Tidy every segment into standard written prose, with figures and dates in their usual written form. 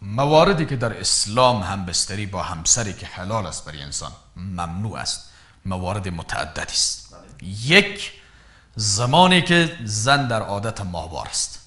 مواردی که در اسلام همبستری با همسری که حلال است برای انسان ممنوع است موارد متعددی است. یک، زمانی که زن در عادت ماهوار است،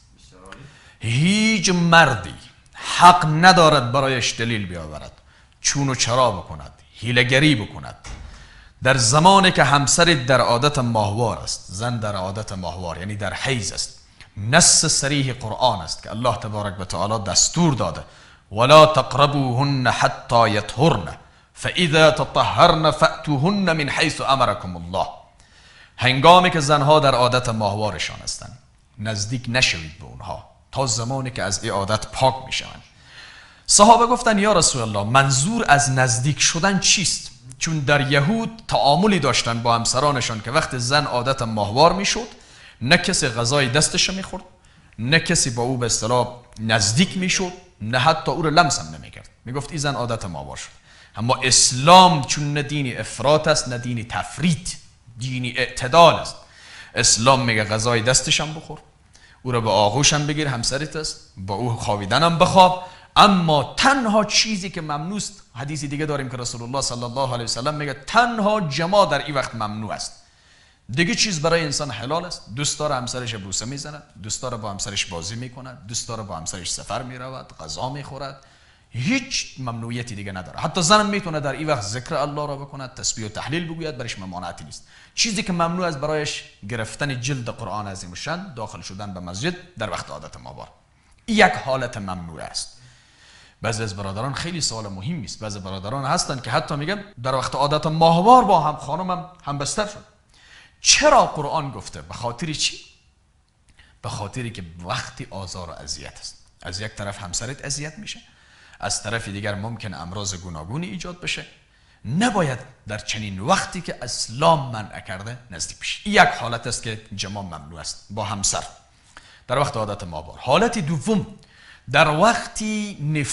هیچ مردی حق ندارد برایش دلیل بیاورد، چون و چرا بکند، حیله‌گری بکند. در زمانی که همسرت در عادت ماهوار است، زن در عادت ماهوار یعنی در حیض است، نص صریح قرآن است که الله تبارک و تعالی دستور داده ولا تقربوهن حتی یطهرن فاذا تطهرن فأتوهن من حیث امرکم الله. هنگامی که زنها در عادت ماهوارشان هستند نزدیک نشوید به اونها تا زمانی که از این عادت پاک میشوند. صحابه گفتن یا رسول الله منظور از نزدیک شدن چیست؟ چون در یهود تعاملی داشتن با همسرانشان که وقت زن عادت ماهوار میشد نه کسی غذای دستش میخورد، نه کسی با او به اصطلاح نزدیک میشد، نه حتی او رو لمس هم نمیکرد. میگفت این زن عادت ماهوار شد. اما اسلام چون نه دین افراط است نه دین تفریط، دینی اعتدال است. اسلام میگه غذای دستش هم بخور، او رو به آغوش هم بگیر، همسرت است، با او خوابیدن هم بخواب. اما تنها چیزی که ممنوع است، حدیثی دیگه داریم که رسول الله صلی الله علیه و سلم میگه تنها جما در این وقت ممنوع است. دیگه چیز برای انسان حلال است. دوست داره همسرش بوسه میزند، دوست داره با همسرش بازی میکند، دوست داره با همسرش سفر میرود، غذا میخورد، هیچ ممنوعیتی دیگه نداره. حتی زن میتونه در این وقت ذکر الله را بکند، تسبیح و تحلیل بگوید، برایش ممانعتی نیست. چیزی که ممنوع است برایش گرفتن جلد قرآن عظیم الشان، داخل شدن به مسجد در وقت عادت ماهوار. یک حالت ممنوع است. بعضی از برادران خیلی سوال مهمی است. بعضی برادران هستن که حتی میگن در وقت عادت ماهوار با هم خانمم هم بستر شد. چرا قرآن گفته؟ به خاطر چی؟ به خاطری که وقتی آزار و اذیت است. از یک طرف همسرت اذیت میشه، از طرف دیگر ممکن امراض گوناگونی ایجاد بشه. نباید در چنین وقتی که اسلام منع کرده نزدیک بشه. یک حالت است که جما ممنوع است با همسر در وقت عادت ماهوار. حالت دوم در وقتی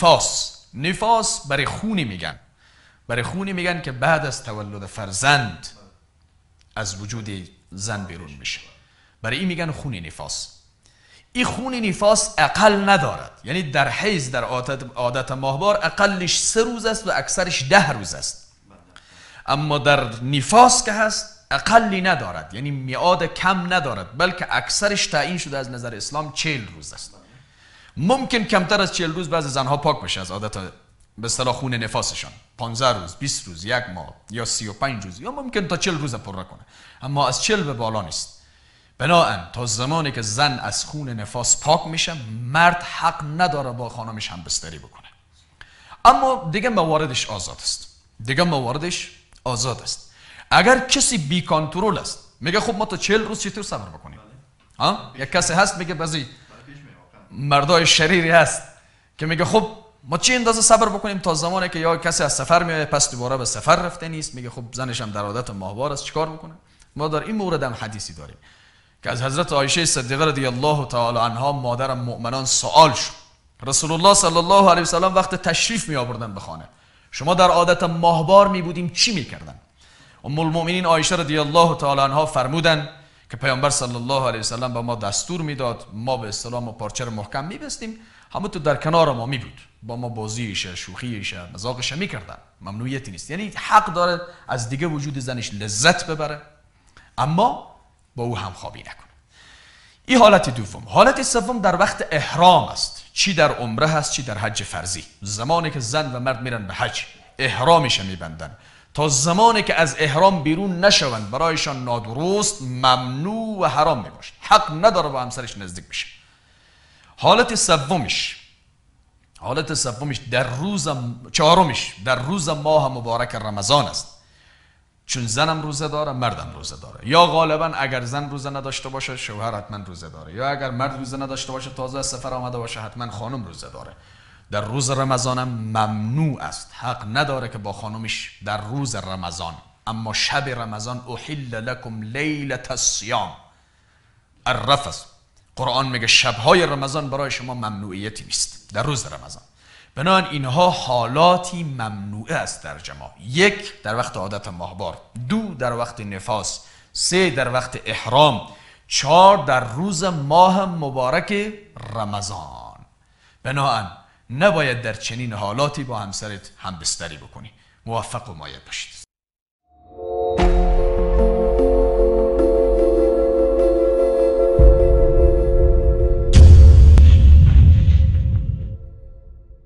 نفاس برای خونی میگن، برای خونی میگن که بعد از تولد فرزند از وجود زن بیرون میشه. برای این میگن خون نفاس. این خون نفاس اقل ندارد، یعنی در حیض در عادت ماهوار اقلش 3 روز است و اکثرش 10 روز است. اما در نفاس که هست اقلی ندارد، یعنی میعاد کم ندارد، بلکه اکثرش تعیین شده از نظر اسلام 40 روز است. ممکن کمتر از 40 روز بعضی زنها پاک بشه از عادت به اصطلاح خون نفاسشان، 15 روز، 20 روز، 1 ماه یا 35 روز، یا ممکن تا 40 روز پر کنه، اما از 40 به بالا نیست. بنابراین تا زمانی که زن از خون نفاس پاک میشه مرد حق نداره با خانمش هم بستری بکنه. اما دیگه مواردش آزاد است. اگر کسی بی کنترل است میگه خب ما تا 40 روز چطور صبر بکنیم؟ یک کسی هست میگه بعضی مردای شریری هست که میگه خب ما چی اندازه صبر بکنیم تا زمانی که یا کسی از سفر میاد پس دوباره به سفر رفته نیست، میگه خب زنش هم در عادت ماهوار است چیکار بکنه؟ ما در این مورد هم حدیثی داریم که از حضرت عایشه صدیقه رضی الله تعالی عنها مادر مؤمنان سوال شد. رسول الله صلی الله علیه و سلم وقت تشریف می آوردن به خانه، شما در عادت ماهوار می بودیم چی میکردن؟ ام المؤمنین عایشه رضی الله تعالی عنها فرمودن که پیامبر صلی الله علیه و سلم به ما دستور میداد ما به اصطلاح پارچه رو محکم میبستیم، همونطور در کنار ما می بود، با ما بازیش، شوخیش، مذاقش میکردن، ممنوعیتی نیست. یعنی حق داره از دیگه وجود زنش لذت ببره اما با او همخوابی نکنه. این حالت دوم. حالت سوم در وقت احرام است، چی در عمره هست چی در حج فرضی. زمانی که زن و مرد میرن به حج احرامش میبندن، تا زمانی که از احرام بیرون نشوند برایشان نادرست، ممنوع و حرام میباشه، حق نداره با همسرش نزدیک بشه. حالت سومش در روز چهارمش در روز ماه مبارک رمضان است، چون زنم روزه داره مردم روزه داره، یا غالبا اگر زن روزه نداشته باشه شوهر حتما روزه داره، یا اگر مرد روزه نداشته باشه تازه از سفر آمده باشه حتما خانم روزه داره. در روز رمضانم ممنوع است، حق نداره که با خانمش در روز رمضان. اما شب رمضان احل لکم لیلة الصیام الرفث، قرآن میگه شبهای رمضان برای شما ممنوعیتی نیست در روز رمضان. بنابراین اینها حالاتی ممنوعه است در جماع. 1 در وقت عادت ماهوار، 2 در وقت نفاس، 3 در وقت احرام، 4 در روز ماه مبارک رمضان. بنابراین نباید در چنین حالاتی با همسرت همبستری بکنی. موفق و مایل باشید.